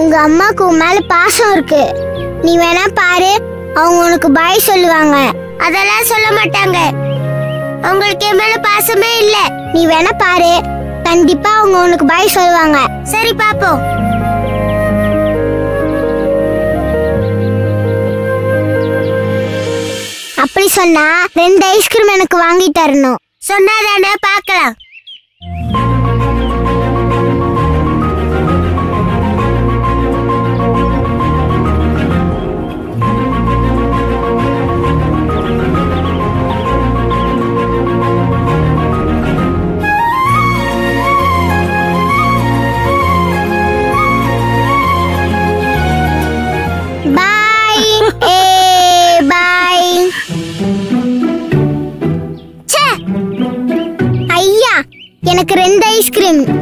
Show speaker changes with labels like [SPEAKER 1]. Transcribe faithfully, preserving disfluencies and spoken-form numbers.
[SPEAKER 1] உங்க அம்மாக்கு உன் மேல பாசம் இருக்கு. நீ வேணா பாரு, அவங்க உனக்கு பாய் சொல்லுவாங்க.
[SPEAKER 2] அதெல்லாம் சொல்ல மாட்டாங்க. அவங்களுக்கு என் மேல பாசமே இல்ல.
[SPEAKER 1] நீ வேணா பாரு, கண்டிப்பா அவங்க உனக்கு பாய் சொல்லுவாங்க.
[SPEAKER 2] சரி பாப்போம்.
[SPEAKER 1] அப்படி சொன்னா ரெண்டு ஐஸ்கிரீம் எனக்கு வாங்கி தரணும்.
[SPEAKER 2] சொன்னாதானே, பார்க்கலாம்.
[SPEAKER 1] எனக்கு ரெண்டு ஐஸ்கிரீம்.